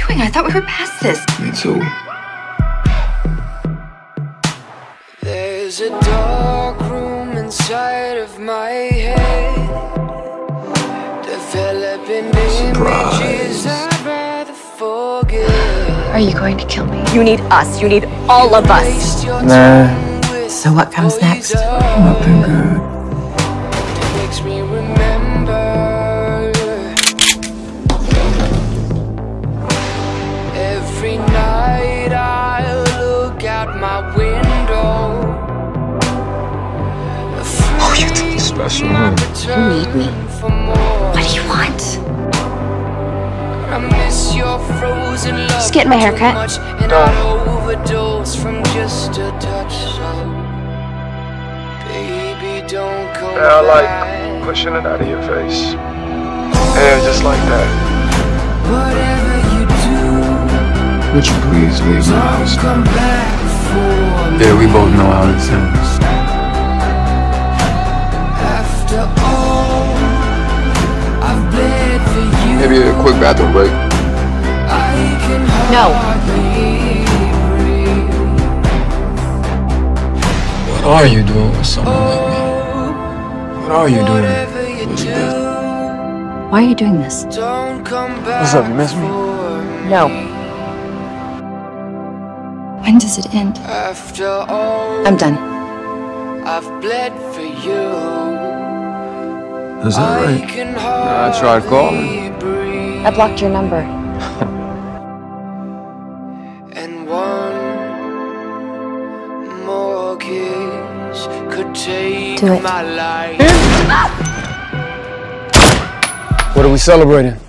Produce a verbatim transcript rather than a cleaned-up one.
doing? I thought we were past this. Me too. There's a dark room inside of my head, developing images I'd rather forget. Are you going to kill me? You need us. You need all of us. Nah. So what comes next? Nothing good. It makes me remember every night I look out my window. Oh, you're too special, man. You need me. What do you want? I miss your frozen love. Just getting my hair cut. And I'd overdose from just a touch. So, baby, don't come Yeah, I like back. pushing it out of your face. Yeah, just like that. Whatever you do, Would you please leave my house? come back for me. Yeah, we both know how this ends. After all I've bled for you, Maybe a quick bathroom break. I can No. hardly breathe. What are you doing with someone like me? What are you doing? Whatever you do, Why are you doing this? don't come back. What's up, you miss me? for No. me. When does it end? After all I'm done. I've bled for you, Is that I right? can I tried calling. hardly breathe. I blocked your number. And one more kiss could take Do it. my life. What are we celebrating?